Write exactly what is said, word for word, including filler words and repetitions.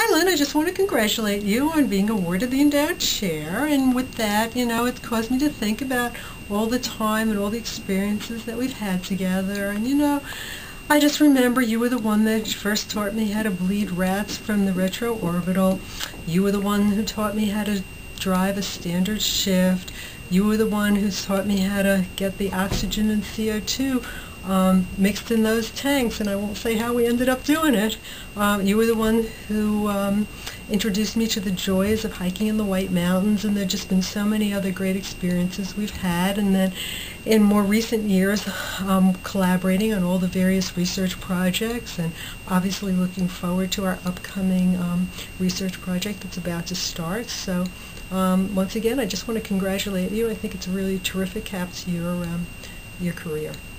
Hi, Lynn. I just want to congratulate you on being awarded the endowed chair. And with that, you know, it caused me to think about all the time and all the experiences that we've had together. And, you know, I just remember you were the one that first taught me how to bleed rats from the retroorbital. You were the one who taught me how to drive a standard shift. You were the one who taught me how to get the oxygen and C O two um, mixed in those tanks, and I won't say how we ended up doing it. Um, you were the one who um, introduced me to the joys of hiking in the White Mountains, and there have just been so many other great experiences we've had. And then in more recent years, um, collaborating on all the various research projects, and obviously looking forward to our upcoming um, research project that's about to start. So um, once again, I just want to congratulate you. I think it's a really terrific cap to your, um, your career.